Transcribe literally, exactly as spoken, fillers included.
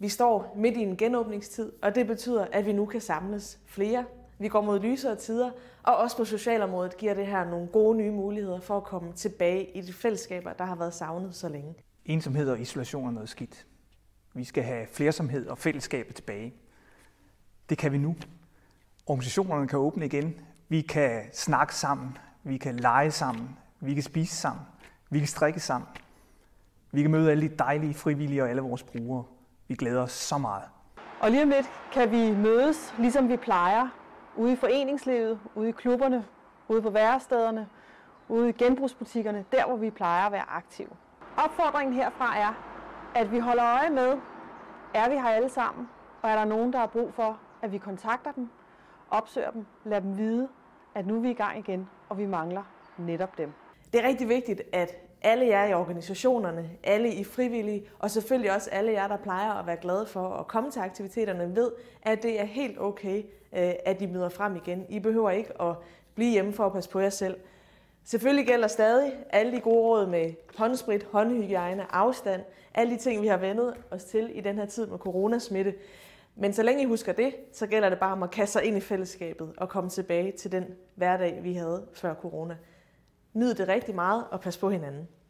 Vi står midt i en genåbningstid, og det betyder, at vi nu kan samles flere. Vi går mod lysere tider, og også på socialområdet giver det her nogle gode nye muligheder for at komme tilbage i de fællesskaber, der har været savnet så længe. Ensomhed og isolation er noget skidt. Vi skal have flersomhed og fællesskaber tilbage. Det kan vi nu. Organisationerne kan åbne igen. Vi kan snakke sammen. Vi kan lege sammen. Vi kan spise sammen. Vi kan strikke sammen. Vi kan møde alle de dejlige frivillige og alle vores brugere. Vi glæder os så meget. Og lige om lidt kan vi mødes, ligesom vi plejer, ude i foreningslivet, ude i klubberne, ude på værestederne, ude i genbrugsbutikkerne, der hvor vi plejer at være aktive. Opfordringen herfra er, at vi holder øje med, er vi her alle sammen, og er der nogen, der har brug for, at vi kontakter dem, opsøger dem, lader dem vide, at nu er vi i gang igen, og vi mangler netop dem. Det er rigtig vigtigt, at alle jer i organisationerne, alle i frivillige, og selvfølgelig også alle jer, der plejer at være glade for at komme til aktiviteterne, ved, at det er helt okay, at I møder frem igen. I behøver ikke at blive hjemme for at passe på jer selv. Selvfølgelig gælder stadig alle de gode råd med håndsprit, håndhygiejne, afstand, alle de ting, vi har vendet os til i den her tid med coronasmitte. Men så længe I husker det, så gælder det bare om at kaste sig ind i fællesskabet og komme tilbage til den hverdag, vi havde før corona. Nyd det rigtig meget og pas på hinanden.